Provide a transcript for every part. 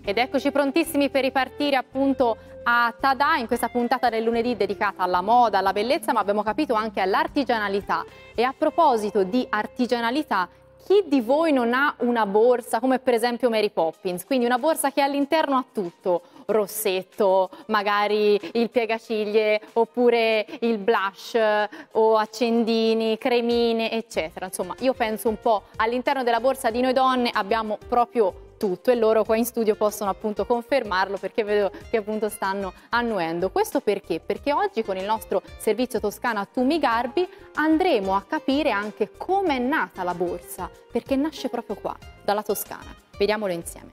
Ed eccoci prontissimi per ripartire appunto a Tadà in questa puntata del lunedì dedicata alla moda, alla bellezza, ma abbiamo capito anche all'artigianalità. E a proposito di artigianalità, chi di voi non ha una borsa come per esempio Mary Poppins? Quindi una borsa che all'interno ha tutto, rossetto, magari il piegaciglie oppure il blush o accendini, cremine, eccetera. Insomma, io penso un po' all'interno della borsa di noi donne abbiamo proprio tutto e loro qua in studio possono appunto confermarlo perché vedo che appunto stanno annuendo. Questo perché? Perché oggi con il nostro servizio Toscana Tu mi garbi andremo a capire anche come è nata la borsa, perché nasce proprio qua, dalla Toscana. Vediamolo insieme.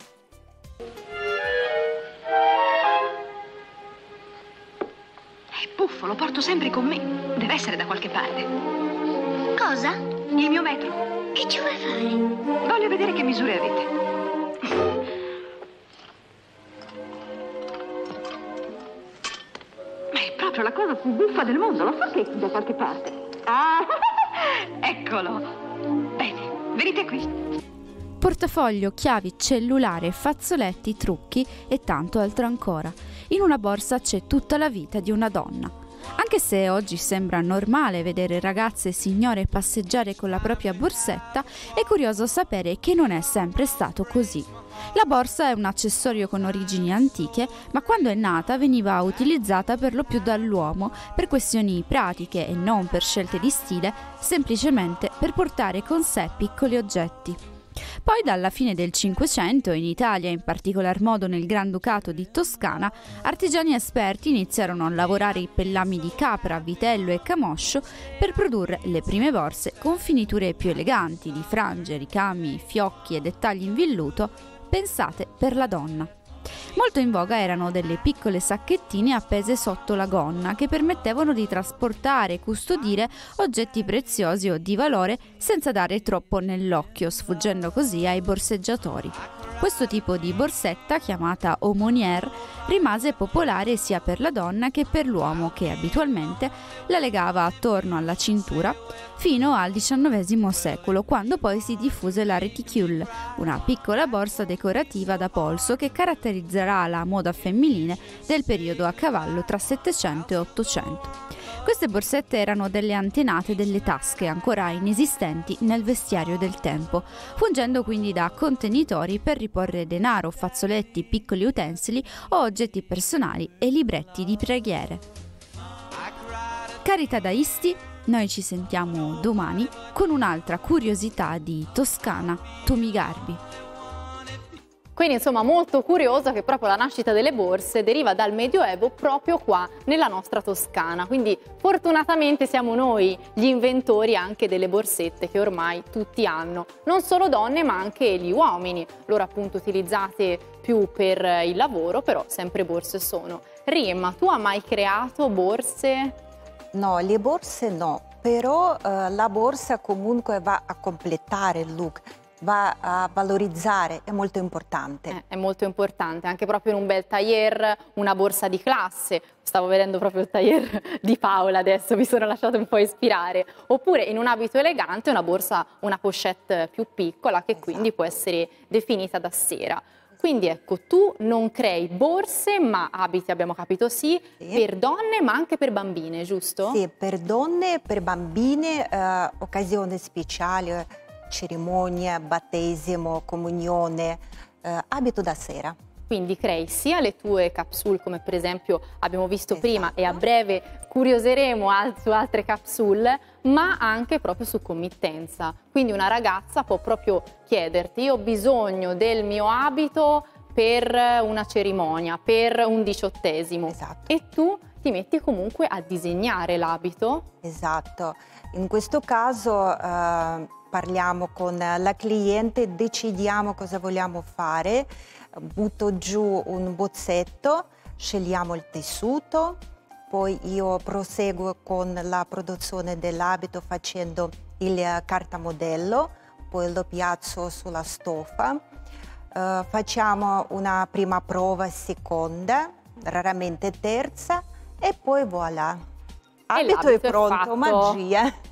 È buffo, lo porto sempre con me. Deve essere da qualche parte. Cosa? Il mio metro. Che ci vuoi fare? Voglio vedere che misure avete. Ma è proprio la cosa più buffa del mondo, lo so che è da qualche parte. Ah, eccolo. Bene, venite qui. Portafoglio, chiavi, cellulare, fazzoletti, trucchi e tanto altro ancora. In una borsa c'è tutta la vita di una donna. Anche se oggi sembra normale vedere ragazze e signore passeggiare con la propria borsetta, è curioso sapere che non è sempre stato così. La borsa è un accessorio con origini antiche, ma quando è nata veniva utilizzata per lo più dall'uomo per questioni pratiche e non per scelte di stile, semplicemente per portare con sé piccoli oggetti. Poi dalla fine del Cinquecento, in Italia e in particolar modo nel Granducato di Toscana, artigiani esperti iniziarono a lavorare i pellami di capra, vitello e camoscio per produrre le prime borse con finiture più eleganti di frange, ricami, fiocchi e dettagli in velluto pensate per la donna. Molto in voga erano delle piccole sacchettine appese sotto la gonna che permettevano di trasportare e custodire oggetti preziosi o di valore senza dare troppo nell'occhio, sfuggendo così ai borseggiatori. Questo tipo di borsetta, chiamata aumônière, rimase popolare sia per la donna che per l'uomo che abitualmente la legava attorno alla cintura fino al XIX secolo, quando poi si diffuse la réticule, una piccola borsa decorativa da polso che caratterizzerà la moda femminile del periodo a cavallo tra 700 e 800. Queste borsette erano delle antenate delle tasche ancora inesistenti nel vestiario del tempo, fungendo quindi da contenitori per riporre denaro, fazzoletti, piccoli utensili o oggetti personali e libretti di preghiere. Cari tadaisti, noi ci sentiamo domani con un'altra curiosità di Toscana Tu mi garbi. Quindi insomma molto curioso che proprio la nascita delle borse deriva dal Medioevo proprio qua nella nostra Toscana. Quindi fortunatamente siamo noi gli inventori anche delle borsette che ormai tutti hanno. Non solo donne ma anche gli uomini. Loro appunto utilizzate più per il lavoro, però sempre borse sono. Rima, tu hai mai creato borse? No, le borse no, però la borsa comunque va a completare il look. Va a valorizzare, è molto importante. È molto importante, anche proprio in un bel tailleur, una borsa di classe. Stavo vedendo proprio il tailleur di Paola adesso, mi sono lasciata un po' ispirare. Oppure in un abito elegante una borsa, una pochette più piccola che quindi può essere definita da sera. Quindi ecco, tu non crei borse, ma abiti, abbiamo capito sì, per donne ma anche per bambine, giusto? Sì, per donne, per bambine, occasioni speciali, cerimonia, battesimo, comunione, abito da sera. Quindi crei sia le tue capsule come per esempio abbiamo visto prima e a breve curioseremo su altre capsule, ma anche proprio su committenza. Quindi una ragazza può proprio chiederti: io ho bisogno del mio abito per una cerimonia, per un 18°. E tu ti metti comunque a disegnare l'abito. Esatto. In questo caso parliamo con la cliente, decidiamo cosa vogliamo fare, butto giù un bozzetto, scegliamo il tessuto, poi io proseguo con la produzione dell'abito facendo il cartamodello, poi lo piazzo sulla stoffa, facciamo una prima prova, seconda, raramente terza e poi voilà. Abito è pronto, magia.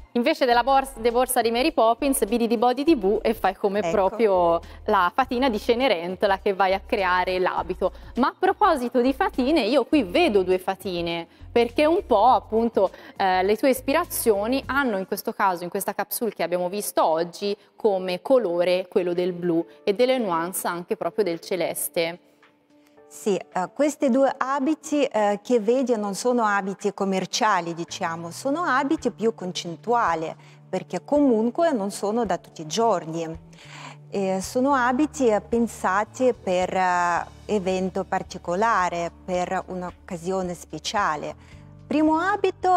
Invece della borsa di Mary Poppins, bidi bodi di boo e fai come Ecco. proprio la fatina di Cenerentola che vai a creare l'abito. Ma a proposito di fatine, io qui vedo due fatine, perché un po' appunto le tue ispirazioni hanno in questo caso, in questa capsule che abbiamo visto oggi, come colore quello del blu e delle nuance anche proprio del celeste. Sì, questi due abiti che vedi non sono abiti commerciali, diciamo, sono abiti più concettuali, perché comunque non sono da tutti i giorni. Sono abiti pensati per evento particolare, per un'occasione speciale. Primo abito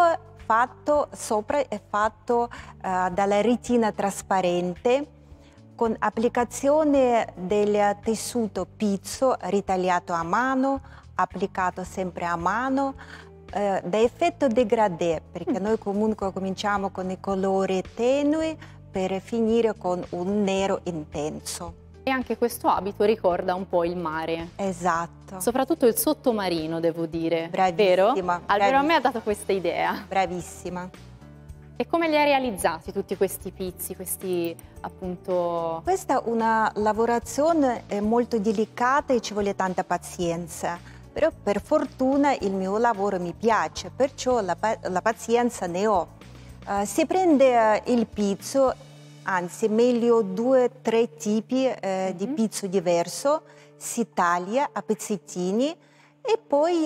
sopra è fatto dalla retina trasparente, con applicazione del tessuto pizzo ritagliato a mano, applicato sempre a mano, da effetto degradé, perché noi comunque cominciamo con i colori tenui per finire con un nero intenso. E anche questo abito ricorda un po' il mare. Esatto. Soprattutto il sottomarino, devo dire. Bravissima, Vero? Almeno a me ha dato questa idea. Bravissima. E come li hai realizzati tutti questi pizzi, questi appunto... Questa è una lavorazione molto delicata e ci vuole tanta pazienza, però per fortuna il mio lavoro mi piace, perciò la pazienza ne ho. Si prende il pizzo, anzi meglio 2 o 3 tipi di pizzo diverso, si taglia a pezzettini e poi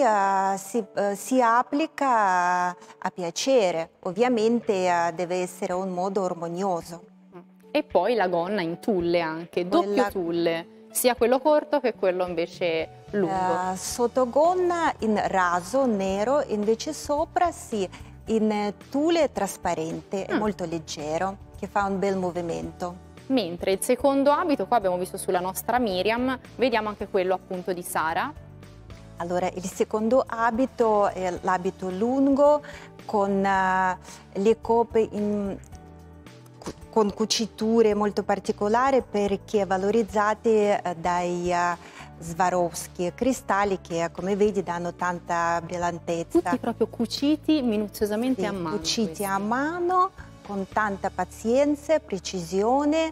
si applica a piacere. Ovviamente deve essere un modo armonioso. E poi la gonna in tulle anche, doppio tulle, sia quello corto che quello invece lungo. Sottogonna in raso nero, invece sopra in tulle trasparente, è molto leggero, che fa un bel movimento. Mentre il secondo abito, qua abbiamo visto sulla nostra Miriam, vediamo anche quello appunto di Sara. Allora, il secondo abito è l'abito lungo con le coppe con cuciture molto particolari perché valorizzate dai Swarovski cristalli che, come vedi, danno tanta brillantezza. Tutti proprio cuciti minuziosamente a mano. Cuciti a mano con tanta pazienza, precisione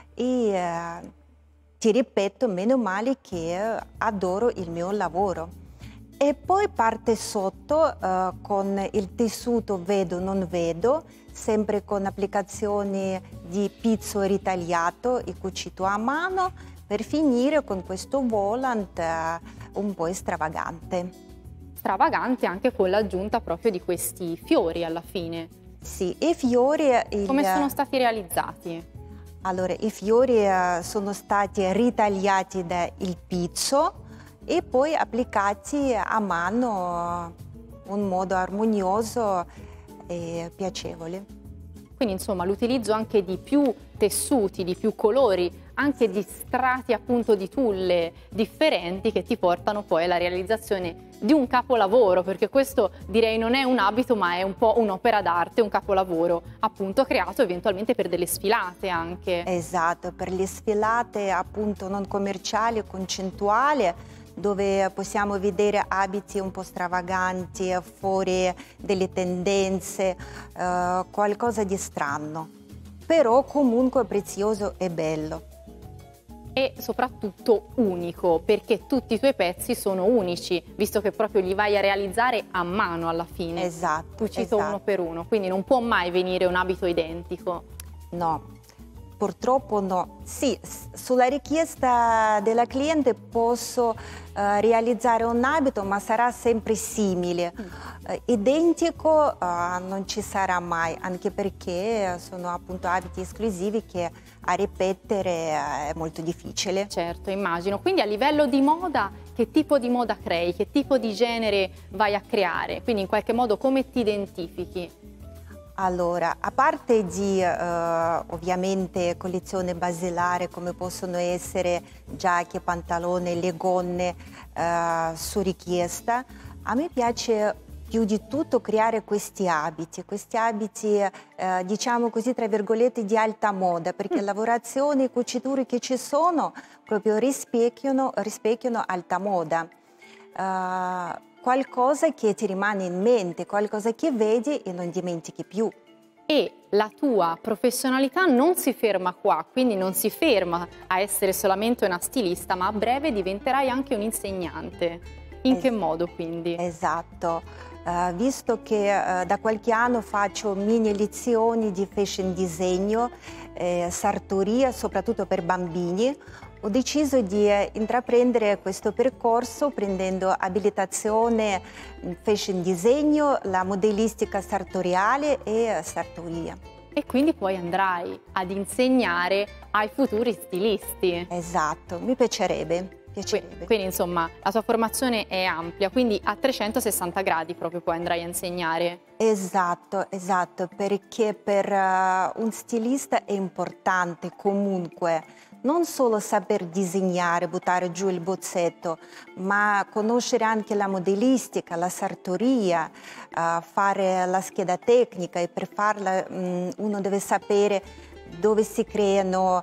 e ti ripeto, meno male che adoro il mio lavoro. E poi parte sotto con il tessuto vedo non vedo, sempre con applicazioni di pizzo ritagliato e cucito a mano, per finire con questo volant un po' stravagante. Stravagante anche con l'aggiunta proprio di questi fiori alla fine. Sì, i fiori... Come sono stati realizzati? Allora, i fiori sono stati ritagliati dal pizzo e poi applicati a mano in un modo armonioso e piacevole. Quindi insomma l'utilizzo anche di più tessuti, di più colori, anche di strati appunto di tulle differenti che ti portano poi alla realizzazione di un capolavoro, perché questo direi non è un abito ma è un po' un'opera d'arte, un capolavoro appunto creato eventualmente per delle sfilate anche. Esatto, per le sfilate appunto non commerciali, concettuali, dove possiamo vedere abiti un po' stravaganti, fuori delle tendenze, qualcosa di strano, però comunque prezioso e bello. E soprattutto unico, perché tutti i tuoi pezzi sono unici, visto che proprio li vai a realizzare a mano alla fine. Esatto. Cucito uno per uno, quindi non può mai venire un abito identico. No. Purtroppo no. Sì, sulla richiesta della cliente posso realizzare un abito, ma sarà sempre simile. Identico non ci sarà mai, anche perché sono appunto abiti esclusivi che a ripetere è molto difficile. Certo, immagino. Quindi a livello di moda, che tipo di moda crei? Che tipo di genere vai a creare? Quindi in qualche modo come ti identifichi? Allora, a parte di ovviamente collezione basilare come possono essere giacche, pantaloni, le gonne su richiesta, a me piace più di tutto creare questi abiti diciamo così tra virgolette di alta moda, perché lavorazioni e cuciture che ci sono proprio rispecchiano alta moda. Qualcosa che ti rimane in mente, qualcosa che vedi e non dimentichi più. E la tua professionalità non si ferma qua, quindi non si ferma a essere solamente una stilista, ma a breve diventerai anche un insegnante. In che modo quindi? Esatto, visto che da qualche anno faccio mini lezioni di fashion disegno, sartoria, soprattutto per bambini, ho deciso di intraprendere questo percorso prendendo abilitazione in fashion disegno, la modellistica sartoriale e sartoria. E quindi poi andrai ad insegnare ai futuri stilisti. Esatto, mi piacerebbe. Quindi insomma la tua formazione è ampia, quindi a 360 gradi proprio poi andrai a insegnare. Esatto, perché per un stilista è importante comunque non solo saper disegnare, buttare giù il bozzetto, ma conoscere anche la modellistica, la sartoria, fare la scheda tecnica, e per farla uno deve sapere dove si creano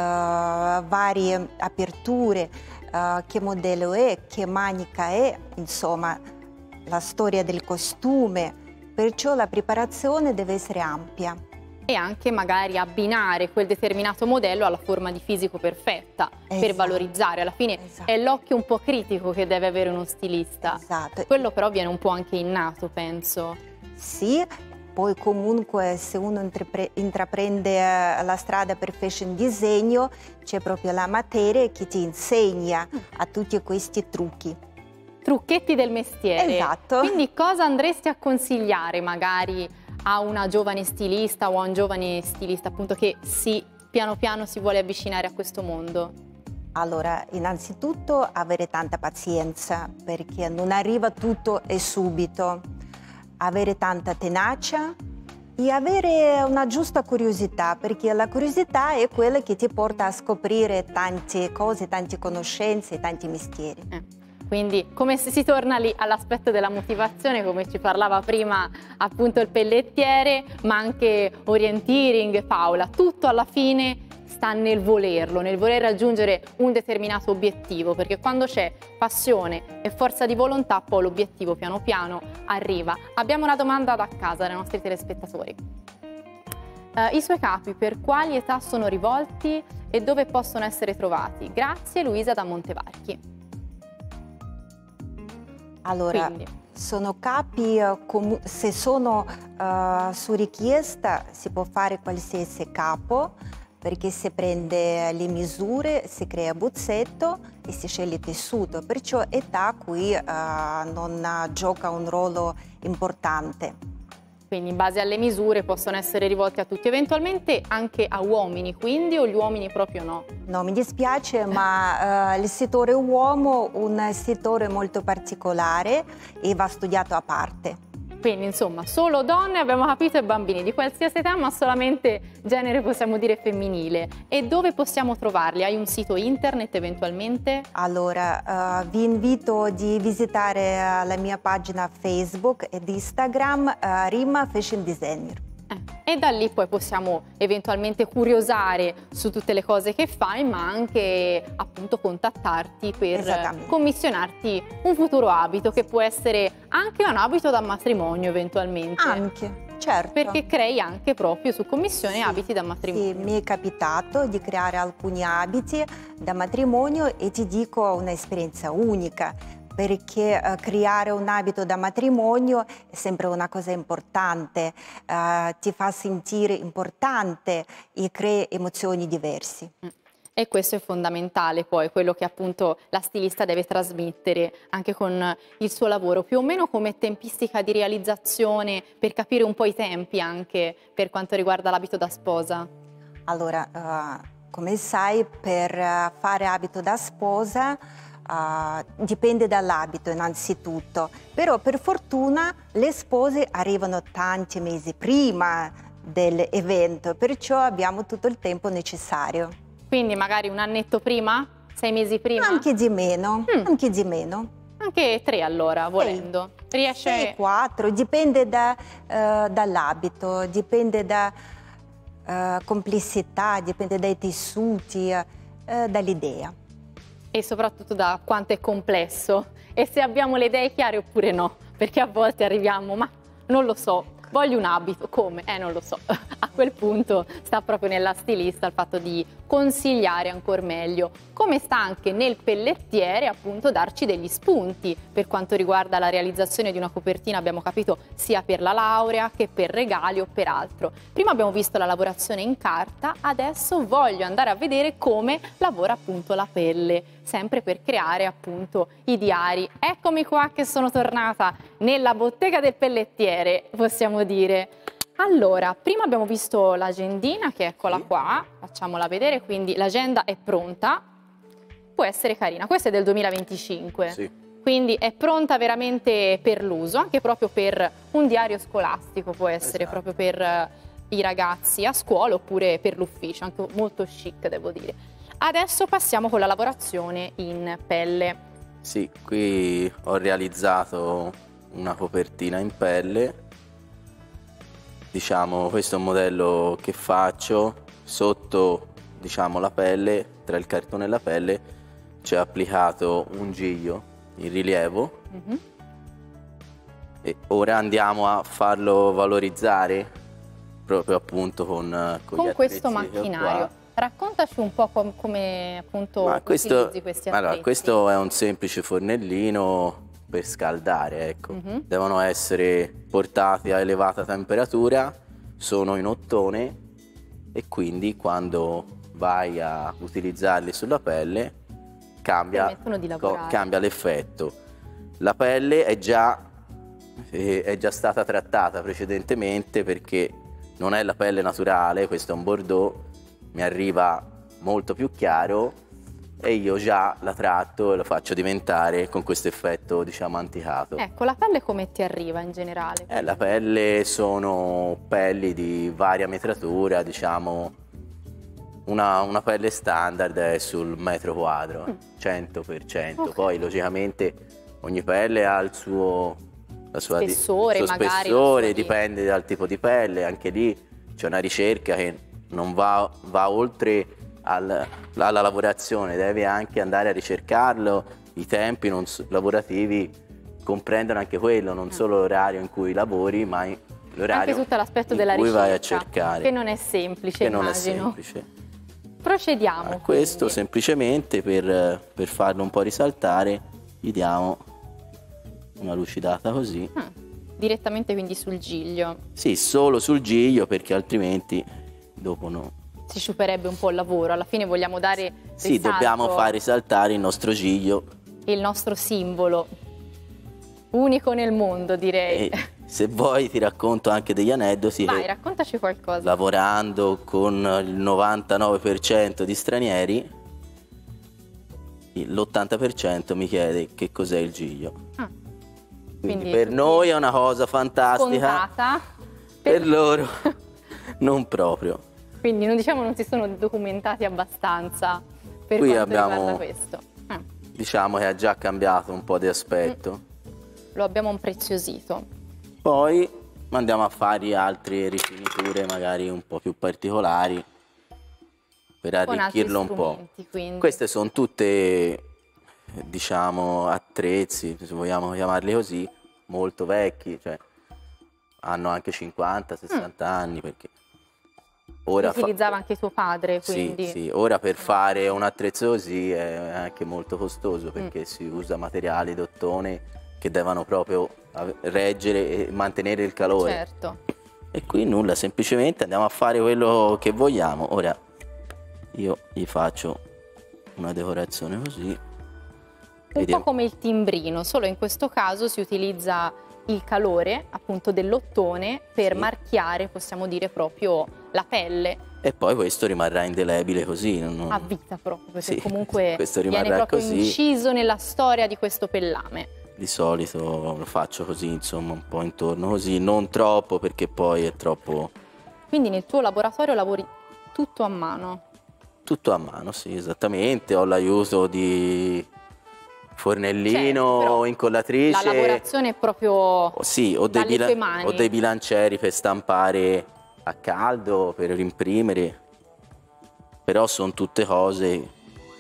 varie aperture, che modello è, che manica è, insomma la storia del costume, perciò la preparazione deve essere ampia. E anche magari abbinare quel determinato modello alla forma di fisico perfetta, per valorizzare. Alla fine è l'occhio un po' critico che deve avere uno stilista. Quello però viene un po' anche innato, penso. Sì, poi comunque se uno intraprende la strada per fashion disegno c'è proprio la materia che ti insegna a tutti questi trucchi. Trucchetti del mestiere. Esatto. Quindi cosa andresti a consigliare magari a una giovane stilista o a un giovane stilista appunto che piano piano si vuole avvicinare a questo mondo? Allora, innanzitutto avere tanta pazienza, perché non arriva tutto e subito. Avere tanta tenacia e avere una giusta curiosità, perché la curiosità è quella che ti porta a scoprire tante cose, tante conoscenze, tanti mestieri. Quindi come se si torna lì all'aspetto della motivazione, come ci parlava prima appunto il pellettiere, ma anche orienteering, Paola, tutto alla fine sta nel volerlo, nel voler raggiungere un determinato obiettivo, perché quando c'è passione e forza di volontà poi l'obiettivo piano piano arriva. Abbiamo una domanda da casa dai nostri telespettatori. I suoi capi per quali età sono rivolti e dove possono essere trovati? Grazie, Luisa da Montevarchi. Allora, sono capi, se sono su richiesta si può fare qualsiasi capo, perché si prende le misure, si crea bozzetto e si sceglie il tessuto, perciò età qui non gioca un ruolo importante. Quindi in base alle misure possono essere rivolti a tutti, eventualmente anche a uomini, quindi, o gli uomini proprio no? No, mi dispiace, ma il settore uomo è un settore molto particolare e va studiato a parte. Quindi insomma solo donne, abbiamo capito, e bambini di qualsiasi età, ma solamente genere possiamo dire femminile. E dove possiamo trovarli? Hai un sito internet eventualmente? Allora, vi invito di visitare la mia pagina Facebook ed Instagram, Rima Fashion Designer. E da lì poi possiamo eventualmente curiosare su tutte le cose che fai, ma anche appunto contattarti per commissionarti un futuro abito, che può essere anche un abito da matrimonio eventualmente. Anche, certo. Perché crei anche proprio su commissione abiti da matrimonio. Sì, mi è capitato di creare alcuni abiti da matrimonio e ti dico un'esperienza unica, perché creare un abito da matrimonio è sempre una cosa importante, ti fa sentire importante e crea emozioni diverse. E questo è fondamentale poi, quello che appunto la stilista deve trasmettere anche con il suo lavoro, più o meno come tempistica di realizzazione, per capire un po' i tempi anche per quanto riguarda l'abito da sposa. Allora, come sai, per fare abito da sposa dipende dall'abito innanzitutto, però per fortuna le spose arrivano tanti mesi prima dell'evento, perciò abbiamo tutto il tempo necessario. Quindi magari un annetto prima? 6 mesi prima? Anche di meno, anche di meno. Anche 3 allora, volendo. Riesce... 6, 4, dipende dall'abito, dipende da complessità, dipende dai tessuti, dall'idea. E soprattutto da quanto è complesso e se abbiamo le idee chiare oppure no, perché a volte arriviamo, ma non lo so, Voglio un abito, come? Non lo so. A quel punto sta proprio nella stilista il fatto di consigliare ancora meglio. Come sta anche nel pellettiere appunto darci degli spunti per quanto riguarda la realizzazione di una copertina, abbiamo capito, sia per la laurea che per regali o per altro. Prima abbiamo visto la lavorazione in carta, adesso voglio andare a vedere come lavora appunto la pelle, sempre per creare appunto i diari. Eccomi qua che sono tornata nella bottega del pellettiere, possiamo dire. Allora, prima abbiamo visto l'agendina, che eccola qua, facciamola vedere, quindi l'agenda è pronta, può essere carina, questa è del 2025, Sì. quindi è pronta veramente per l'uso, anche proprio per un diario scolastico, può essere Esatto. proprio per i ragazzi a scuola oppure per l'ufficio, anche molto chic devo dire. Adesso passiamo con la lavorazione in pelle. Sì, qui ho realizzato una copertina in pelle. Diciamo, questo è un modello che faccio sotto, diciamo, la pelle, tra il cartone e la pelle c'è applicato un giglio in rilievo e ora andiamo a farlo valorizzare proprio appunto con gli questo attrezzi che ho macchinario. qua. Raccontaci un po' come appunto Ma questo, utilizzi questi attrezzi. allora, questo è un semplice fornellino per scaldare, ecco. Devono essere portati a elevata temperatura, sono in ottone e quindi quando vai a utilizzarli sulla pelle cambia Permettono di lavorare. cambia l'effetto. La pelle è già stata trattata precedentemente perché non è la pelle naturale, questo è un bordeaux, mi arriva molto più chiaro e io già la tratto e lo faccio diventare con questo effetto, diciamo, anticato. Ecco, la pelle come ti arriva in generale? La pelle sono pelli di varia metratura, diciamo, una pelle standard è sul metro quadro, 100%. Ok. Poi logicamente ogni pelle ha il suo Spessore, il suo magari, spessore, la sua dipende dal tipo di pelle, anche lì c'è una ricerca che non va oltre alla lavorazione, devi anche andare a ricercarlo, i tempi lavorativi comprendono anche quello, non solo l'orario in cui lavori, ma l'orario Anche tutto l'aspetto in della cui ricerca, vai a cercare. che non è semplice, Che non è immagino. semplice. Procediamo. A questo quindi. semplicemente per farlo un po' risaltare gli diamo una lucidata così. Direttamente quindi sul giglio. Sì, solo sul giglio perché altrimenti dopo no. Si sciuperebbe un po' il lavoro, alla fine vogliamo dare Sì, risalto, dobbiamo far risaltare il nostro giglio. il nostro simbolo, unico nel mondo direi. E se vuoi ti racconto anche degli aneddoti. Vai, che raccontaci qualcosa. lavorando con il 99% di stranieri, l'80% mi chiede che cos'è il giglio. Quindi per tutti noi è una cosa fantastica, scontata, per loro non proprio. quindi non si sono documentati abbastanza per Qui quanto abbiamo- riguarda questo. Diciamo che ha già cambiato un po' di aspetto. Lo abbiamo impreziosito. Poi andiamo a fare altre rifiniture magari un po' più particolari per Con altri arricchirlo un po'. strumenti, quindi. Queste sono tutte, diciamo, attrezzi, se vogliamo chiamarli così, molto vecchi, cioè hanno anche 50-60 anni perché ora Utilizzava anche tuo padre, quindi. sì, ora per fare un attrezzo così è anche molto costoso perché si usa materiali d'ottone che devono proprio reggere e mantenere il calore. Certo. E qui nulla, semplicemente andiamo a fare quello che vogliamo. Ora io gli faccio una decorazione così. Un po' come il timbrino, solo in questo caso si utilizza il calore appunto dell'ottone per Sì. marchiare, possiamo dire, proprio la pelle E poi questo rimarrà indelebile così. a vita proprio, perché Sì, comunque questo viene rimarrà proprio così. inciso nella storia di questo pellame. Di solito lo faccio così, insomma, un po' intorno così, non troppo perché poi è troppo. Quindi nel tuo laboratorio lavori tutto a mano. Tutto a mano, sì, esattamente. Ho l'aiuto di fornellino, Certo, però incollatrice. La lavorazione è proprio Sì, ho dalle tue mani. ho dei bilancieri per stampare a caldo, per rimprimere. Però sono tutte cose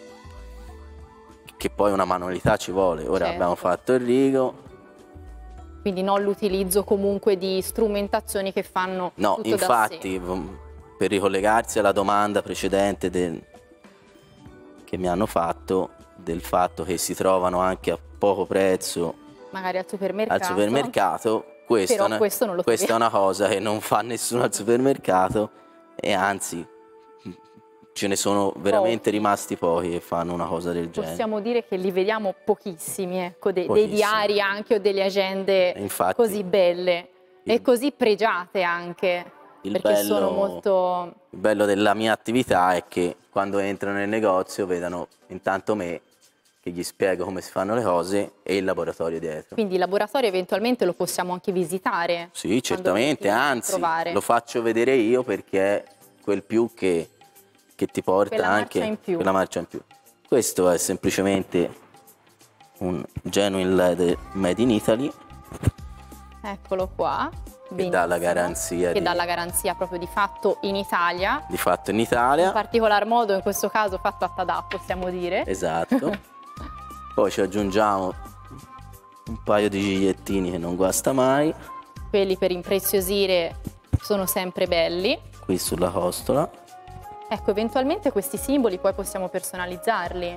che poi una manualità ci vuole. Ora Certo. abbiamo fatto il rigo Quindi non l'utilizzo comunque di strumentazioni che fanno No, tutto infatti, per ricollegarsi alla domanda precedente che mi hanno fatto, del fatto che si trovano anche a poco prezzo magari al supermercato. Questa, Però questo non lo questa è una cosa che non fa nessuno al supermercato, e anzi ce ne sono veramente rimasti pochi che fanno una cosa del genere. Possiamo dire che li vediamo pochissimi, ecco, dei Pochissimi. diari anche o delle agende Infatti, così belle e così pregiate anche, perché sono molto... Il bello della mia attività è che quando entrano nel negozio vedano intanto me che gli spiego come si fanno le cose e il laboratorio dietro. Quindi il laboratorio eventualmente lo possiamo anche visitare? Sì, certamente, anzi, provare. lo faccio vedere io perché è quel più che ti porta Quella anche marcia in più. quella marcia in più. Questo è semplicemente un genuine leather made in Italy. Eccolo qua. Che dà la garanzia Che dà la garanzia proprio di fatto in Italia. Di fatto in Italia. In particolar modo in questo caso fatto a Tadà, possiamo dire. Esatto. Poi ci aggiungiamo un paio di gigliettini che non guasta mai. Quelli per impreziosire sono sempre belli. Qui sulla costola. Ecco, eventualmente questi simboli poi possiamo personalizzarli.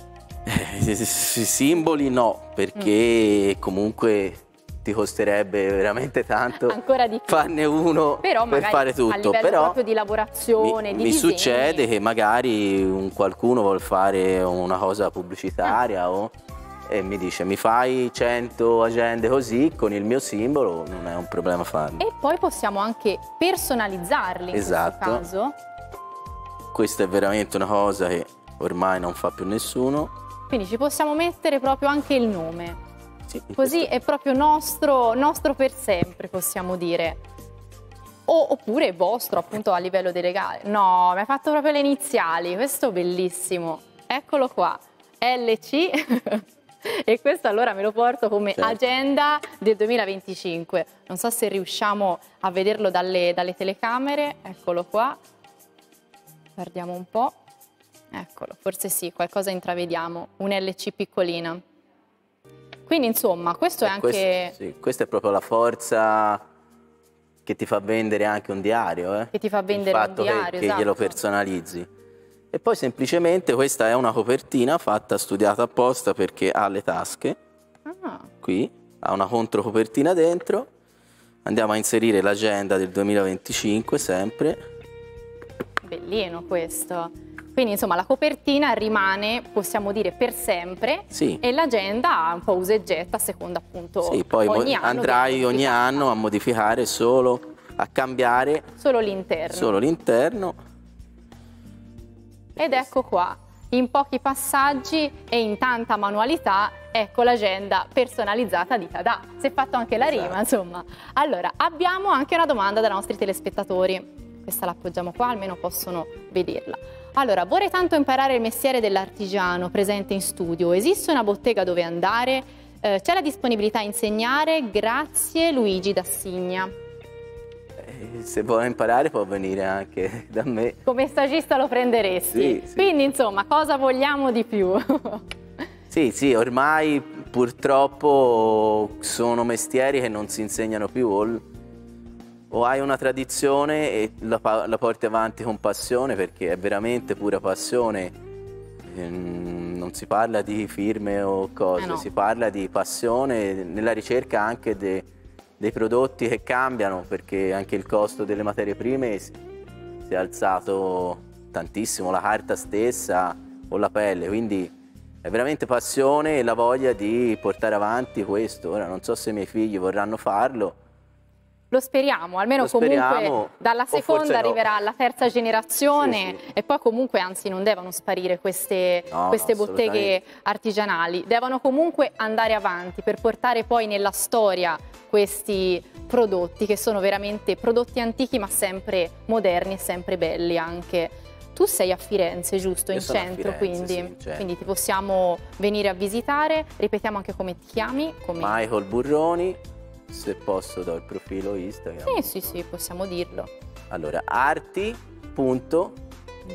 Simboli no, perché comunque ti costerebbe veramente tanto ancora di più. Farne uno però per fare tutto. A livello proprio di lavorazione, di mi disegni. succede che magari qualcuno vuol fare una cosa pubblicitaria e mi dice mi fai 100 agende così con il mio simbolo, non è un problema farlo. E poi possiamo anche personalizzarli in questo caso. Questa è veramente una cosa che ormai non fa più nessuno. Quindi ci possiamo mettere proprio anche il nome. Sì, così è proprio nostro per sempre, possiamo dire. Oppure vostro, appunto, a livello dei regali. No, mi hai fatto proprio le iniziali, questo è bellissimo. Eccolo qua, LC. E questo allora me lo porto come agenda del 2025. Non so se riusciamo a vederlo dalle telecamere. Eccolo qua. Guardiamo un po'. Eccolo, forse sì, qualcosa intravediamo. Un LC piccolina. Quindi insomma, questo è anche... Questa è proprio la forza che ti fa vendere anche un diario. Che ti fa vendere un diario, che glielo personalizzi. E poi semplicemente questa è una copertina fatta, studiata apposta perché ha le tasche. Qui, ha una controcopertina dentro. Andiamo a inserire l'agenda del 2025 sempre. Bellino questo. Quindi insomma la copertina rimane, possiamo dire, per sempre, e l'agenda un po' usa e getta a seconda appunto. Sì, poi andrai ogni anno a modificare a cambiare solo l'interno. Ed ecco qua, in pochi passaggi e in tanta manualità, ecco l'agenda personalizzata di Tadà. Si è fatto anche la rima, insomma. Allora, abbiamo anche una domanda dai nostri telespettatori. Questa la appoggiamo qua, almeno possono vederla. Allora, vorrei tanto imparare il mestiere dell'artigiano presente in studio. Esiste una bottega dove andare? C'è la disponibilità a insegnare? Grazie, Luigi da Signa. Se vuole imparare può venire anche da me. Come stagista lo prenderesti? Sì. Quindi, insomma, cosa vogliamo di più? Sì, ormai purtroppo sono mestieri che non si insegnano più. O hai una tradizione e la porti avanti con passione, perché è veramente pura passione. Non si parla di firme o cose, si parla di passione nella ricerca anche dei prodotti che cambiano, perché anche il costo delle materie prime si è alzato tantissimo, la carta stessa o la pelle, quindi è veramente passione e la voglia di portare avanti questo. Ora non so se i miei figli vorranno farlo. Lo speriamo, almeno comunque dalla seconda arriverà la terza generazione e poi comunque anzi non devono sparire queste botteghe artigianali, devono comunque andare avanti per portare poi nella storia questi prodotti che sono veramente prodotti antichi ma sempre moderni e sempre belli anche. Tu sei a Firenze, giusto? In centro, quindi ti possiamo venire a visitare. Ripetiamo anche come ti chiami. Michael Burroni. Se posso do il profilo Instagram. Sì, possiamo dirlo. Allora,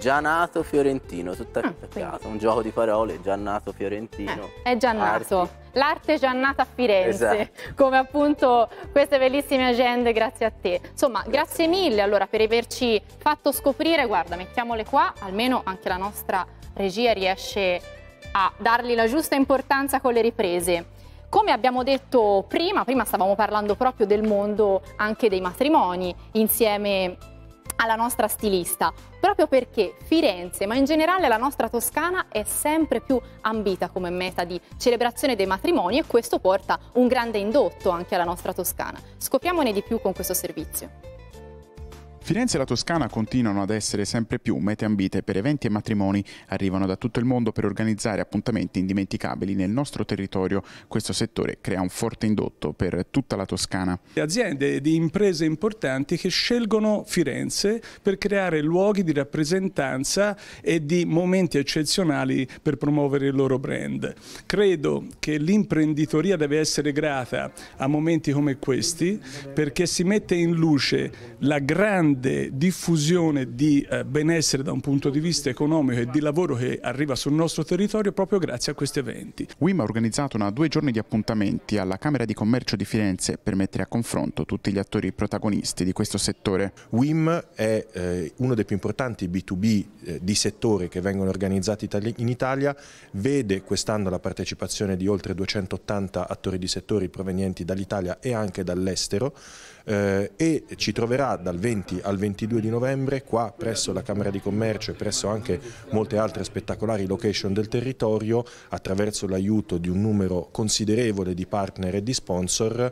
arti.giannato fiorentino, tutto attaccato, un gioco di parole, Giannato Fiorentino. È Giannato. l'artigianata a Firenze, come appunto queste bellissime agende, grazie a te. Insomma, grazie mille allora per averci fatto scoprire, guarda, mettiamole qua, almeno anche la nostra regia riesce a dargli la giusta importanza con le riprese. Come abbiamo detto prima stavamo parlando proprio del mondo anche dei matrimoni insieme alla nostra stilista, proprio perché Firenze, ma in generale la nostra Toscana, è sempre più ambita come meta di celebrazione dei matrimoni, e questo porta un grande indotto anche alla nostra Toscana. Scopriamone di più con questo servizio. Firenze e la Toscana continuano ad essere sempre più mete ambite per eventi e matrimoni. Arrivano da tutto il mondo per organizzare appuntamenti indimenticabili nel nostro territorio. Questo settore crea un forte indotto per tutta la Toscana. Aziende di imprese importanti che scelgono Firenze per creare luoghi di rappresentanza e di momenti eccezionali per promuovere il loro brand. Credo che l'imprenditoria deve essere grata a momenti come questi, perché si mette in luce la grande diffusione di benessere da un punto di vista economico e di lavoro che arriva sul nostro territorio proprio grazie a questi eventi. WIM ha organizzato 2 giorni di appuntamenti alla Camera di Commercio di Firenze per mettere a confronto tutti gli attori protagonisti di questo settore. WIM è uno dei più importanti B2B di settore che vengono organizzati in Italia, vede quest'anno la partecipazione di oltre 280 attori di settori provenienti dall'Italia e anche dall'estero, e ci troverà dal 20 al 22 di novembre qua presso la Camera di Commercio e presso anche molte altre spettacolari location del territorio, attraverso l'aiuto di un numero considerevole di partner e di sponsor,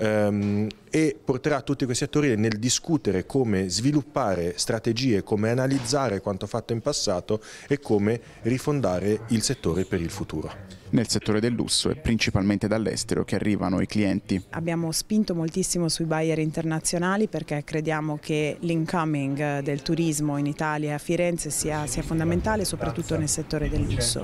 e porterà tutti questi attori nel discutere come sviluppare strategie, come analizzare quanto fatto in passato e come rifondare il settore per il futuro. Nel settore del lusso è principalmente dall'estero che arrivano i clienti. Abbiamo spinto moltissimo sui buyer internazionali perché crediamo che l'incoming del turismo in Italia e a Firenze sia fondamentale, soprattutto nel settore del lusso.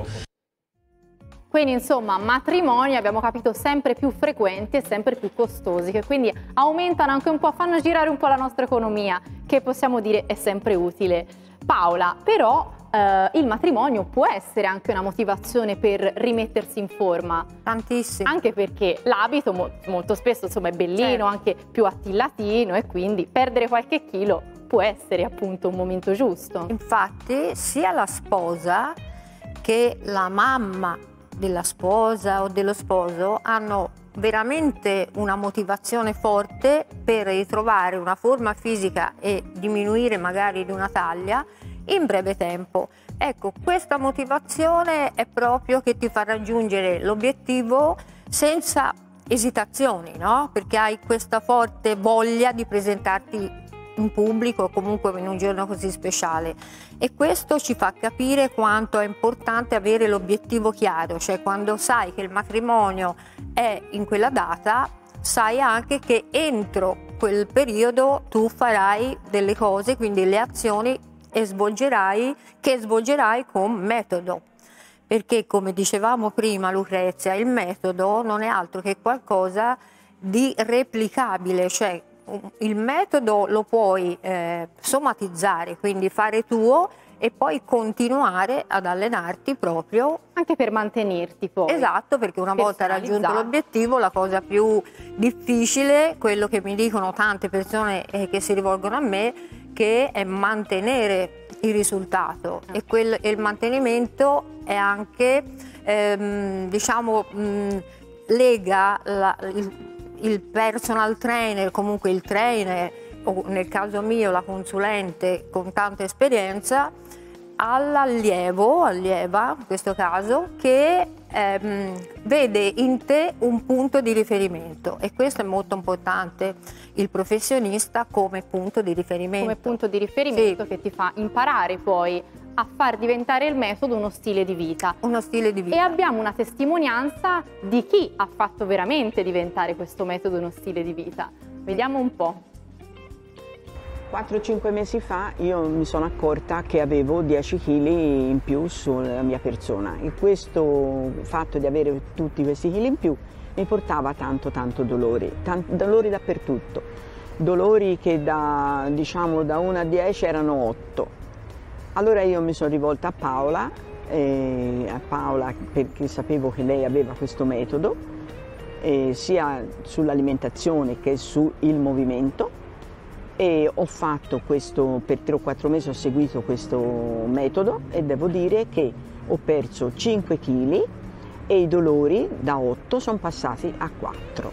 Quindi insomma matrimoni, abbiamo capito, sempre più frequenti e sempre più costosi, che quindi aumentano anche un po', fanno girare un po' la nostra economia, che possiamo dire è sempre utile. Paola, però il matrimonio può essere anche una motivazione per rimettersi in forma. Tantissimo. Anche perché l'abito molto spesso insomma è bellino, certo, anche più attillatino, e quindi perdere qualche chilo può essere appunto un momento giusto. Infatti sia la sposa che la mamma della sposa o dello sposo hanno veramente una motivazione forte per ritrovare una forma fisica e diminuire magari di una taglia in breve tempo. Ecco, questa motivazione è proprio che ti fa raggiungere l'obiettivo senza esitazioni, no? Perché hai questa forte voglia di presentarti in pubblico o comunque in un giorno così speciale, e questo ci fa capire quanto è importante avere l'obiettivo chiaro, cioè quando sai che il matrimonio è in quella data, sai anche che entro quel periodo tu farai delle cose, quindi le azioni che svolgerai con metodo, perché come dicevamo prima Lucrezia, il metodo non è altro che qualcosa di replicabile, cioè il metodo lo puoi somatizzare, quindi fare tuo e poi continuare ad allenarti proprio anche per mantenerti poi. Esatto, perché una volta raggiunto l'obiettivo la cosa più difficile, quello che mi dicono tante persone che si rivolgono a me, che è mantenere il risultato, e il mantenimento è anche lega il personal trainer, comunque il trainer, o nel caso mio la consulente con tanta esperienza, allieva in questo caso, che vede in te un punto di riferimento, e questo è molto importante, il professionista come punto di riferimento. Come punto di riferimento, sì, che ti fa imparare poi a far diventare il metodo uno stile di vita. Uno stile di vita. E abbiamo una testimonianza di chi ha fatto veramente diventare questo metodo uno stile di vita. Vediamo un po'. 4-5 mesi fa io mi sono accorta che avevo 10 kg in più sulla mia persona, e questo fatto di avere tutti questi chili in più mi portava tanto dolori dappertutto, dolori che da 1 a 10 erano 8. Allora io mi sono rivolta a Paola a Paola perché sapevo che lei aveva questo metodo, sia sull'alimentazione che sul movimento, e ho fatto questo, per 3 o 4 mesi ho seguito questo metodo e devo dire che ho perso 5 kg e i dolori da 8 sono passati a 4.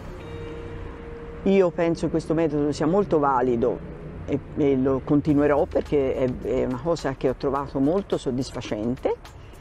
Io penso che questo metodo sia molto valido e lo continuerò perché è una cosa che ho trovato molto soddisfacente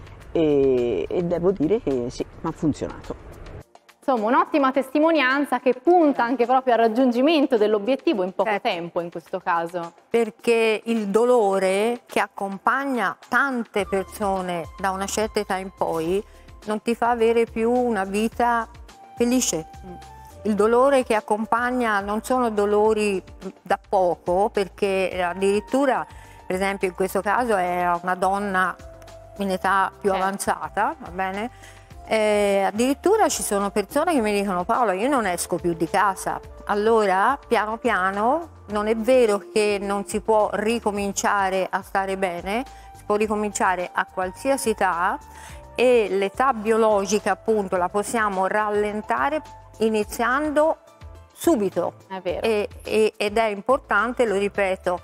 e devo dire che sì, mi ha funzionato. Insomma, un'ottima testimonianza che punta anche proprio al raggiungimento dell'obiettivo in poco tempo in questo caso. Perché il dolore che accompagna tante persone da una certa età in poi non ti fa avere più una vita felice. Il dolore che accompagna non sono dolori da poco, perché addirittura, per esempio in questo caso è una donna in età più avanzata, va bene? Addirittura ci sono persone che mi dicono: Paola, io non esco più di casa. Allora piano piano, non è vero che non si può ricominciare a stare bene, si può ricominciare a qualsiasi età, e l'età biologica appunto la possiamo rallentare iniziando subito. È vero. Ed è importante, lo ripeto,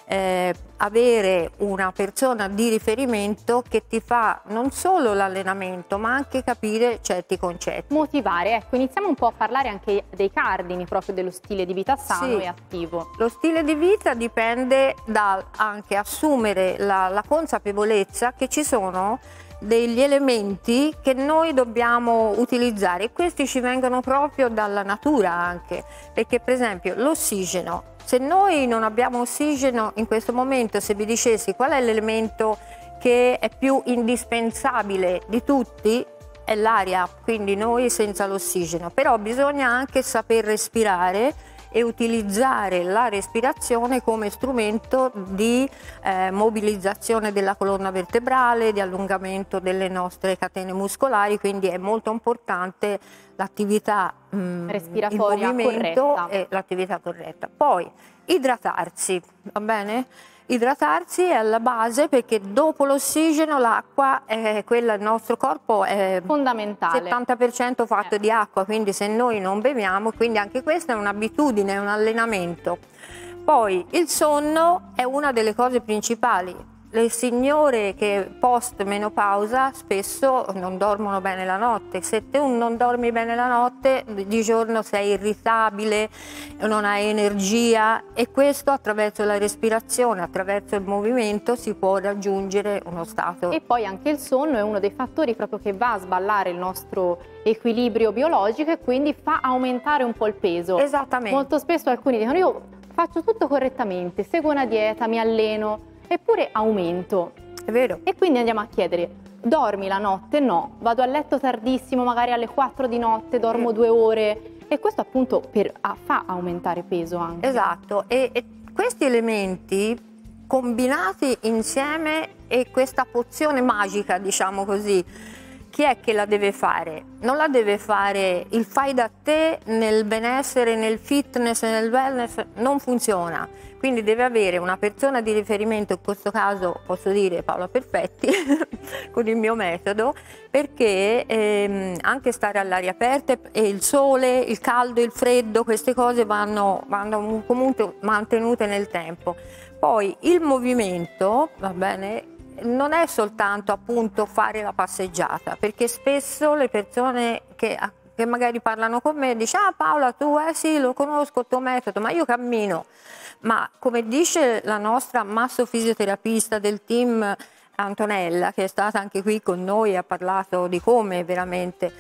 avere una persona di riferimento che ti fa non solo l'allenamento ma anche capire certi concetti. Motivare, ecco, iniziamo un po' a parlare anche dei cardini proprio dello stile di vita sano Sì. e attivo. Lo stile di vita dipende dal anche assumere la consapevolezza che ci sono degli elementi che noi dobbiamo utilizzare, e questi ci vengono proprio dalla natura anche, perché per esempio l'ossigeno, se noi non abbiamo ossigeno in questo momento, se vi dicessi qual è l'elemento che è più indispensabile di tutti, è l'aria, quindi noi senza l'ossigeno, però bisogna anche saper respirare e utilizzare la respirazione come strumento di mobilizzazione della colonna vertebrale, di allungamento delle nostre catene muscolari, quindi è molto importante l'attività respiratoria il movimento corretta. E l'attività corretta. Poi idratarsi, va bene? Idratarsi è alla base, perché dopo l'ossigeno l'acqua è quella, il nostro corpo è fondamentale, 70% fatto di acqua, quindi se noi non beviamo, quindi anche questa è un'abitudine, è un allenamento. Poi il sonno è una delle cose principali. Le signore che post menopausa spesso non dormono bene la notte. Se tu non dormi bene la notte, di giorno sei irritabile, non hai energia, e questo attraverso la respirazione, attraverso il movimento si può raggiungere uno stato. E poi anche il sonno è uno dei fattori proprio che va a sballare il nostro equilibrio biologico e quindi fa aumentare un po' il peso. Esattamente. Molto spesso alcuni dicono: io faccio tutto correttamente, seguo una dieta, mi alleno, eppure aumento. È vero. E quindi andiamo a chiedere: dormi la notte? No. Vado a letto tardissimo, magari alle 4 di notte, dormo 2 ore, e questo appunto fa aumentare peso anche. Esatto, e questi elementi combinati insieme, e questa pozione magica, diciamo così, chi è che la deve fare? Non la deve fare il fai da te nel benessere, nel fitness, nel wellness, non funziona. Quindi deve avere una persona di riferimento, in questo caso posso dire Paola Perfetti, con il mio metodo, perché anche stare all'aria aperta e il sole, il caldo, il freddo, queste cose vanno comunque mantenute nel tempo. Poi il movimento, va bene, non è soltanto appunto fare la passeggiata, perché spesso le persone che magari parlano con me dicono: ah Paola, tu sì, lo conosco il tuo metodo, ma io cammino. Ma come dice la nostra massofisioterapista del team Antonella, che è stata anche qui con noi e ha parlato di come veramente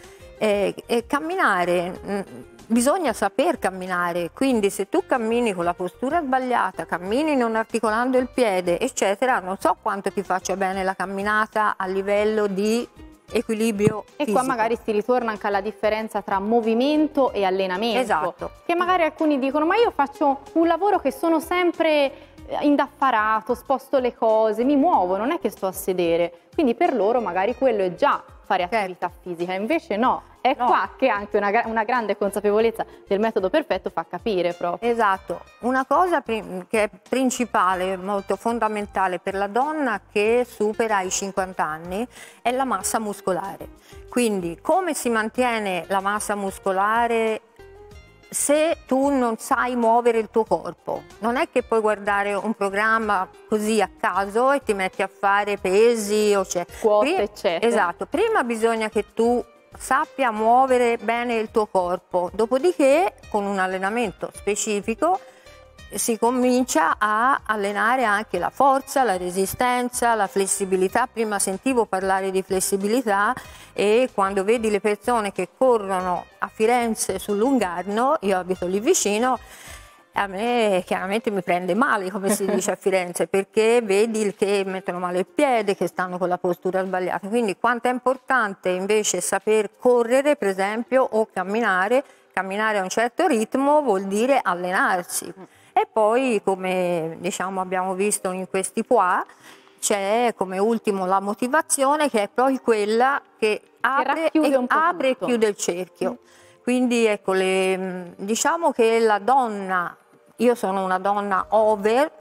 camminare, bisogna saper camminare, quindi se tu cammini con la postura sbagliata, cammini non articolando il piede, eccetera, non so quanto ti faccia bene la camminata a livello di equilibrio e fisico. Qua magari si ritorna anche alla differenza tra movimento e allenamento. Esatto. Che magari alcuni dicono: ma io faccio un lavoro che sono sempre indaffarato, sposto le cose, mi muovo, non è che sto a sedere. Quindi per loro magari quello è già fare attività fisica, invece no. È qua che anche una grande consapevolezza del metodo perfetto fa capire proprio. Esatto, una cosa che è principale, molto fondamentale per la donna che supera i 50 anni è la massa muscolare. Quindi come si mantiene la massa muscolare se tu non sai muovere il tuo corpo? Non è che puoi guardare un programma così a caso e ti metti a fare pesi o quote, eccetera. Esatto, prima bisogna che tu sappia muovere bene il tuo corpo, dopodiché con un allenamento specifico si comincia a allenare anche la forza, la resistenza, la flessibilità. Prima sentivo parlare di flessibilità e quando vedi le persone che corrono a Firenze sul Lungarno, io abito lì vicino, a me chiaramente mi prende male, come si dice a Firenze, perché vedi che mettono male il piede, che stanno con la postura sbagliata. Quindi quanto è importante invece saper correre, per esempio, o camminare a un certo ritmo vuol dire allenarsi. E poi, come diciamo abbiamo visto in questi pois, c'è come ultimo la motivazione, che è poi quella che apre e chiude il cerchio. Quindi ecco, diciamo che la donna, io sono una donna over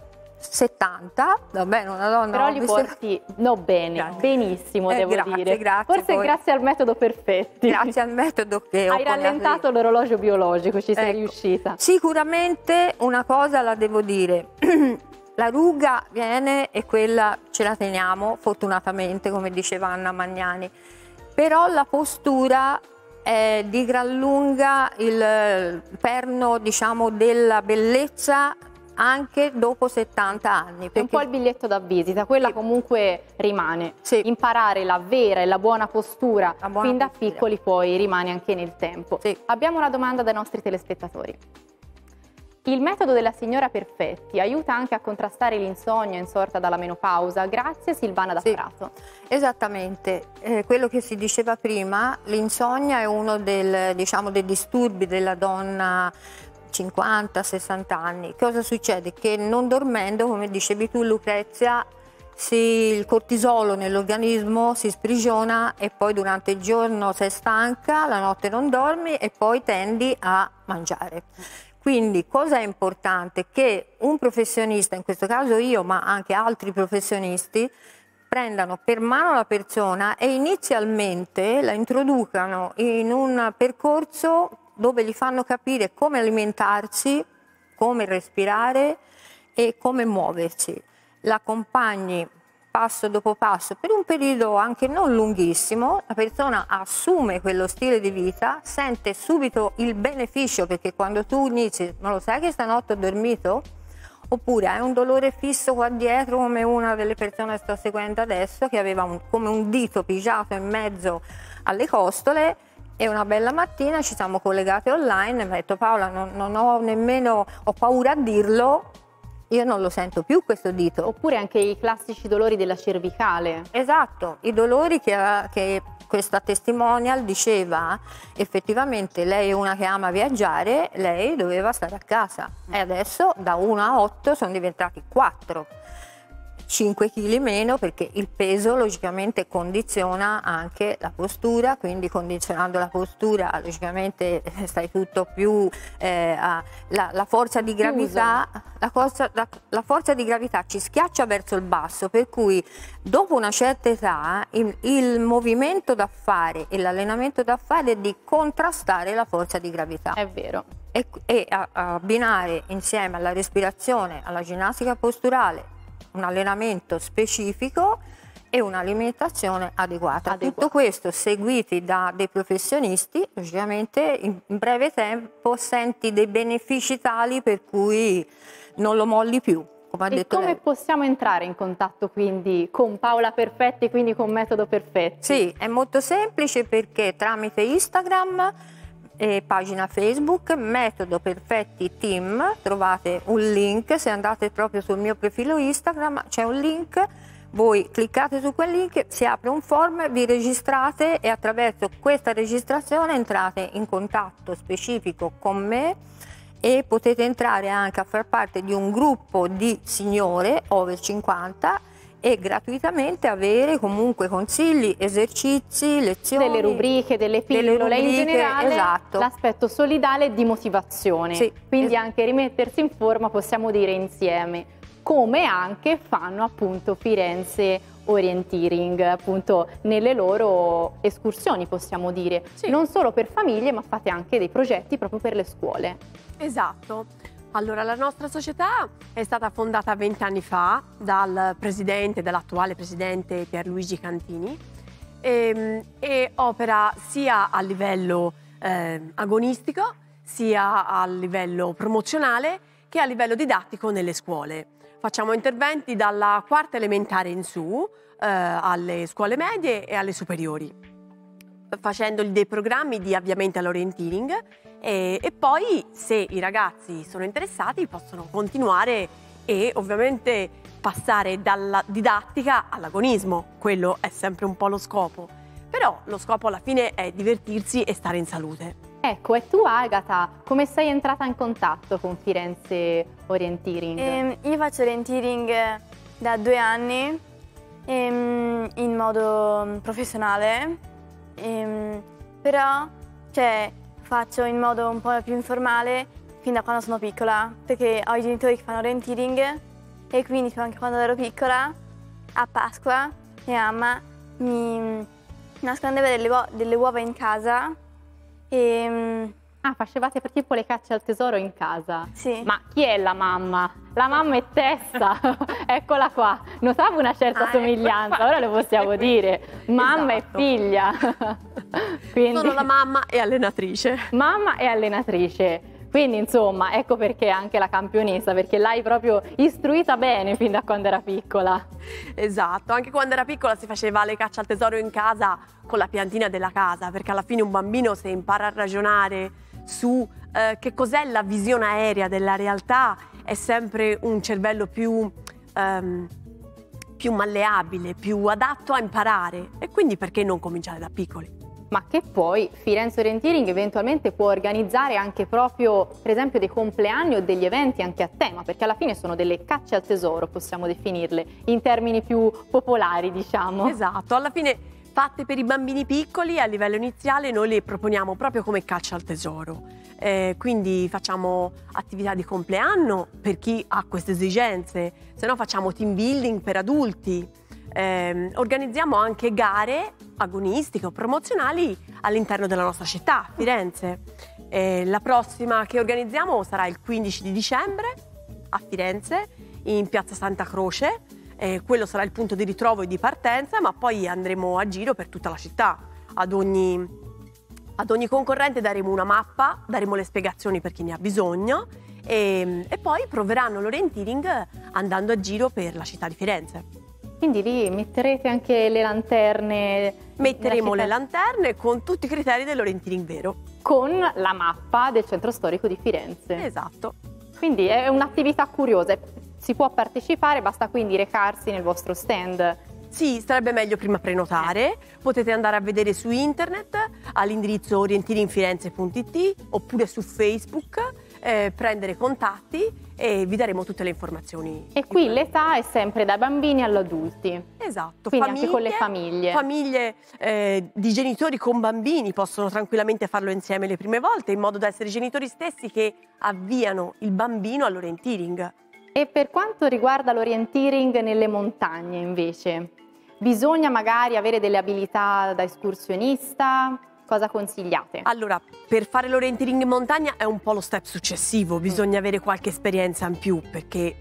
70, va bene, una donna però li porti benissimo, devo dire. Grazie, forse poi. Grazie al metodo Perfetti. Grazie al metodo che ho hai rallentato l'orologio biologico, ci sei riuscita. Sicuramente una cosa la devo dire, la ruga viene e quella ce la teniamo fortunatamente, come diceva Anna Magnani, però la postura è di gran lunga il perno, diciamo, della bellezza anche dopo 70 anni. È un po' il biglietto da visita, quella comunque rimane. Imparare la vera e la buona postura fin da piccoli poi rimane anche nel tempo. Abbiamo una domanda dai nostri telespettatori. Il metodo della signora Perfetti aiuta anche a contrastare l'insonnia insorta dalla menopausa? Grazie, Silvana da Prato. Esattamente, quello che si diceva prima, l'insonnia è uno dei disturbi della donna 50-60 anni. Cosa succede? Che non dormendo, come dicevi tu Lucrezia, il cortisolo nell'organismo si sprigiona e poi durante il giorno sei stanca, la notte non dormi e poi tendi a mangiare. Quindi cosa è importante? Che un professionista, in questo caso io, ma anche altri professionisti, prendano per mano la persona e inizialmente la introducano in un percorso dove gli fanno capire come alimentarsi, come respirare e come muoversi. L'accompagni passo dopo passo per un periodo anche non lunghissimo, la persona assume quello stile di vita, sente subito il beneficio, perché quando tu inizi, ma lo sai che stanotte ho dormito? Oppure hai un dolore fisso qua dietro, come una delle persone che sto seguendo adesso, che aveva come un dito pigiato in mezzo alle costole, e una bella mattina ci siamo collegate online e mi ha detto: Paola, non ho nemmeno, ho paura a dirlo, io non lo sento più questo dito. Oppure anche i classici dolori della cervicale. Esatto, i dolori che questa testimonial diceva, effettivamente lei è una che ama viaggiare, lei doveva stare a casa e adesso da 1 a 8 sono diventati 4. 5 kg meno, perché il peso logicamente condiziona anche la postura, quindi condizionando la postura logicamente stai tutto più la forza di gravità, la forza di gravità ci schiaccia verso il basso, per cui dopo una certa età il movimento da fare e l'allenamento da fare è di contrastare la forza di gravità. È vero. E abbinare insieme alla respirazione, alla ginnastica posturale, un allenamento specifico e un'alimentazione adeguata. Tutto questo seguiti da dei professionisti, logicamente in breve tempo senti dei benefici tali per cui non lo molli più. Come ha detto come lei. possiamo entrare in contatto quindi con Paola Perfetti, quindi con Metodo Perfetti? Sì, è molto semplice, perché tramite Instagram e pagina Facebook, Metodo Perfetti Team, trovate un link. Se andate proprio sul mio profilo Instagram c'è un link, voi cliccate su quel link, si apre un form, vi registrate e attraverso questa registrazione entrate in contatto specifico con me e potete entrare anche a far parte di un gruppo di signore over 50 e gratuitamente avere comunque consigli, esercizi, lezioni, delle rubriche, delle pillole, in generale esatto. l'aspetto solidale e di motivazione. Sì, quindi anche rimettersi in forma, possiamo dire, insieme, come anche fanno appunto Firenze Orienteering, appunto nelle loro escursioni, possiamo dire, non solo per famiglie, ma fate anche dei progetti proprio per le scuole. Esatto. Allora, la nostra società è stata fondata 20 anni fa dall'attuale presidente Pierluigi Cantini e opera sia a livello agonistico, sia a livello promozionale che a livello didattico nelle scuole. Facciamo interventi dalla quarta elementare in su alle scuole medie e alle superiori, facendo dei programmi di avviamento all'orienteering e poi, se i ragazzi sono interessati, possono continuare e ovviamente passare dalla didattica all'agonismo. Quello è sempre un po' lo scopo, però lo scopo alla fine è divertirsi e stare in salute. Ecco, e tu Agata, come sei entrata in contatto con Firenze Orienteering? Io faccio orienteering da 2 anni in modo professionale, però faccio in modo un po' più informale fin da quando sono piccola, perché ho i genitori che fanno orienteering e quindi anche quando ero piccola, a Pasqua, mia mamma mi nascondeva delle uova in casa e... Ah, facevate tipo le cacce al tesoro in casa? Sì. Ma chi è la mamma? La mamma è Tessa, eccola qua. Notavo una certa somiglianza, ora lo possiamo dire. Mamma e figlia. Quindi... Sono la mamma e allenatrice. Mamma e allenatrice. Quindi insomma, ecco perché anche la campionessa, perché l'hai proprio istruita bene fin da quando era piccola. Esatto, anche quando era piccola si faceva le cacce al tesoro in casa con la piantina della casa, perché alla fine un bambino, se impara a ragionare su che cos'è la visione aerea della realtà, è sempre un cervello più malleabile, più adatto a imparare, e quindi perché non cominciare da piccoli? Ma che poi Firenze Orienteering eventualmente può organizzare anche proprio, per esempio, dei compleanni o degli eventi anche a tema, perché alla fine sono delle cacce al tesoro, possiamo definirle, in termini più popolari, diciamo. Esatto, alla fine fatte per i bambini piccoli a livello iniziale noi le proponiamo proprio come caccia al tesoro. Quindi facciamo attività di compleanno per chi ha queste esigenze, se no facciamo team building per adulti. Organizziamo anche gare agonistiche o promozionali all'interno della nostra città, Firenze. La prossima che organizziamo sarà il 15 di dicembre a Firenze, in piazza Santa Croce. Quello sarà il punto di ritrovo e di partenza, ma poi andremo a giro per tutta la città. Ad ogni concorrente daremo una mappa, daremo le spiegazioni per chi ne ha bisogno e poi proveranno l'orienteering andando a giro per la città di Firenze. Quindi lì metterete anche le lanterne? Metteremo le lanterne con tutti i criteri dell'orienteering vero. Con la mappa del centro storico di Firenze. Esatto. Quindi è un'attività curiosa, si può partecipare, basta quindi recarsi nel vostro stand. Sì, sarebbe meglio prima prenotare, potete andare a vedere su internet all'indirizzo orienteeringfirenze.it oppure su Facebook, prendere contatti e vi daremo tutte le informazioni. E qui l'età è sempre dai bambini agli adulti. Esatto. Quindi anche con le famiglie. Famiglie di genitori con bambini possono tranquillamente farlo insieme le prime volte, in modo da essere i genitori stessi che avviano il bambino all'orienteering. E per quanto riguarda l'orienteering nelle montagne invece, bisogna magari avere delle abilità da escursionista? Cosa consigliate? Allora, per fare l'orienteering in montagna è un po' lo step successivo, bisogna avere qualche esperienza in più, perché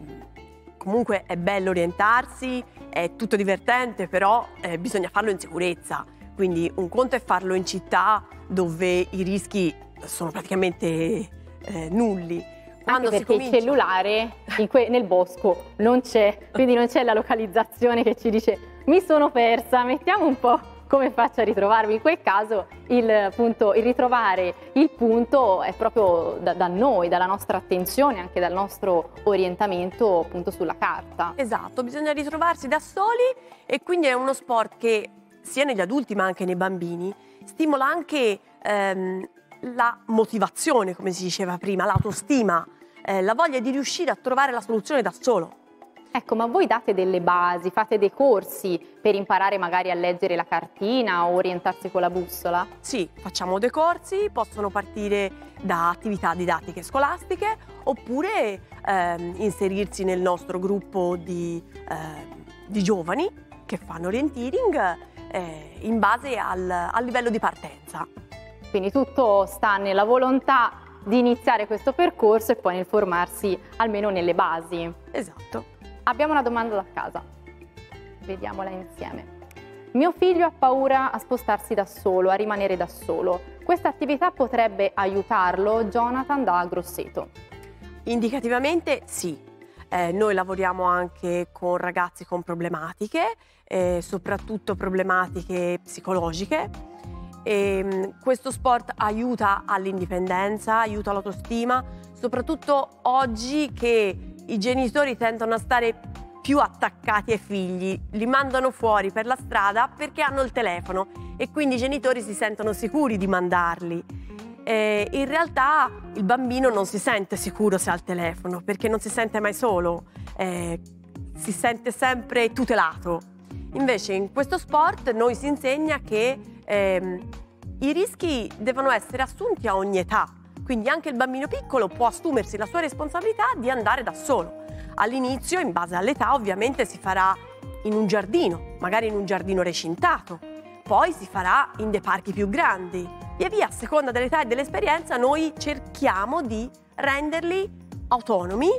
comunque è bello orientarsi, è tutto divertente, però bisogna farlo in sicurezza. Quindi un conto è farlo in città dove i rischi sono praticamente nulli. Anche perché il cellulare nel bosco non c'è, quindi non c'è la localizzazione che ci dice mi sono persa, mettiamo un po' come faccio a ritrovarmi. In quel caso il ritrovare il punto è proprio da noi, dalla nostra attenzione, anche dal nostro orientamento appunto sulla carta. Esatto, bisogna ritrovarsi da soli e quindi è uno sport che sia negli adulti ma anche nei bambini stimola anche la motivazione, come si diceva prima, l'autostima, la voglia di riuscire a trovare la soluzione da solo. Ecco, ma voi date delle basi, fate dei corsi per imparare magari a leggere la cartina o orientarsi con la bussola? Sì, facciamo dei corsi, possono partire da attività didattiche scolastiche oppure inserirsi nel nostro gruppo di giovani che fanno orienteering in base al livello di partenza. Quindi tutto sta nella volontà di iniziare questo percorso e poi nel formarsi almeno nelle basi. Esatto. Abbiamo una domanda da casa, vediamola insieme. Mio figlio ha paura a spostarsi da solo, a rimanere da solo. Questa attività potrebbe aiutarlo? Jonathan da Grosseto. Indicativamente sì. Noi lavoriamo anche con ragazzi con problematiche, soprattutto problematiche psicologiche. Questo sport aiuta all'indipendenza, aiuta l'autostima, soprattutto oggi che i genitori tendono a stare più attaccati ai figli, li mandano fuori per la strada perché hanno il telefono e quindi i genitori si sentono sicuri di mandarli. In realtà il bambino non si sente sicuro se ha il telefono perché non si sente mai solo, si sente sempre tutelato. Invece in questo sport noi si insegna che i rischi devono essere assunti a ogni età. Quindi anche il bambino piccolo può assumersi la sua responsabilità di andare da solo. All'inizio, in base all'età, ovviamente si farà in un giardino, magari in un giardino recintato. Poi si farà in dei parchi più grandi. Via via, a seconda dell'età e dell'esperienza, noi cerchiamo di renderli autonomi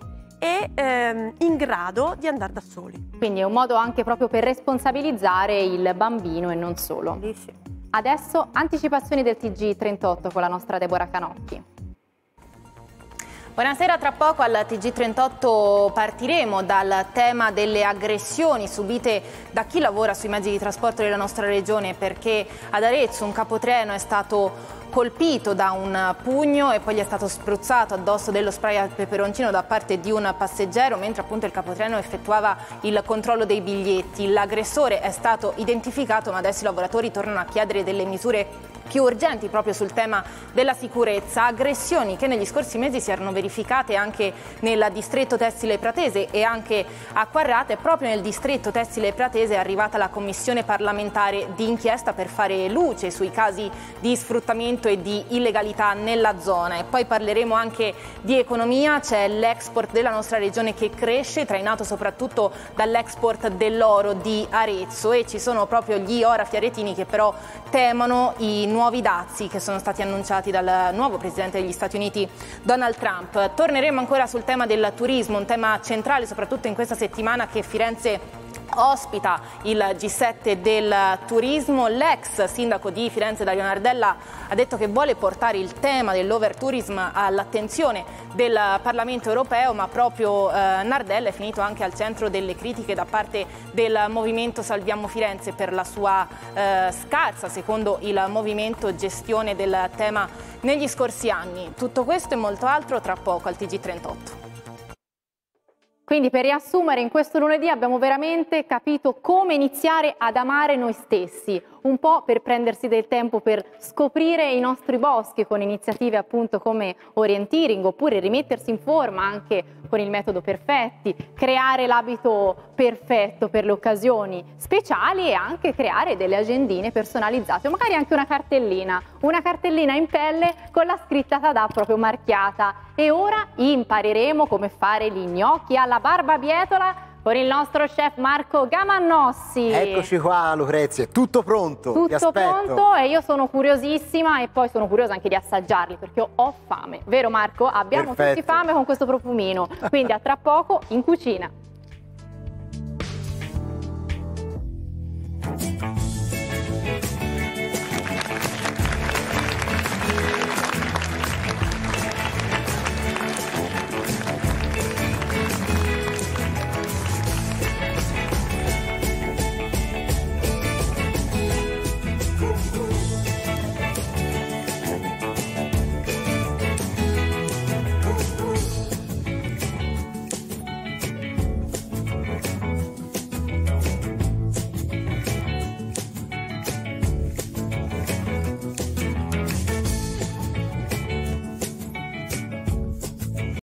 e in grado di andare da soli. Quindi è un modo anche proprio per responsabilizzare il bambino e non solo. Sì. Adesso anticipazioni del TG38 con la nostra Deborah Canocchi. Buonasera, tra poco al TG38 partiremo dal tema delle aggressioni subite da chi lavora sui mezzi di trasporto della nostra regione, perché ad Arezzo un capotreno è stato colpito da un pugno e poi gli è stato spruzzato addosso dello spray al peperoncino da parte di un passeggero mentre appunto il capotreno effettuava il controllo dei biglietti. L'aggressore è stato identificato, ma adesso i lavoratori tornano a chiedere delle misure più urgenti proprio sul tema della sicurezza. Aggressioni che negli scorsi mesi si erano verificate anche nel distretto tessile pratese e anche a Quarrate. Proprio nel distretto tessile pratese è arrivata la commissione parlamentare di inchiesta per fare luce sui casi di sfruttamento e di illegalità nella zona. E poi parleremo anche di economia. C'è l'export della nostra regione che cresce, trainato soprattutto dall'export dell'oro di Arezzo, e ci sono proprio gli orafi aretini che però temono i nuovi dazi che sono stati annunciati dal nuovo presidente degli Stati Uniti Donald Trump. Torneremo ancora sul tema del turismo, un tema centrale soprattutto in questa settimana che Firenze ospita il G7 del turismo. L'ex sindaco di Firenze Dario Nardella ha detto che vuole portare il tema dell'overtourism all'attenzione del Parlamento europeo, ma proprio Nardella è finito anche al centro delle critiche da parte del movimento Salviamo Firenze per la sua scarsa, secondo il movimento, gestione del tema negli scorsi anni. Tutto questo e molto altro tra poco al TG38. Quindi per riassumere, in questo lunedì abbiamo veramente capito come iniziare ad amare noi stessi, un po' per prendersi del tempo per scoprire i nostri boschi con iniziative appunto come orienteering, oppure rimettersi in forma anche con il metodo Perfetti, creare l'abito perfetto per le occasioni speciali e anche creare delle agendine personalizzate o magari anche una cartellina in pelle con la scritta Tadà proprio marchiata. E ora impareremo come fare gli gnocchi alla barbabietola con il nostro chef Marco Gamannossi. Eccoci qua Lucrezia, è tutto pronto. Tutto pronto e io sono curiosissima e poi sono curiosa anche di assaggiarli perché ho fame. Vero Marco? Abbiamo tutti fame con questo profumino. Quindi a tra poco in cucina.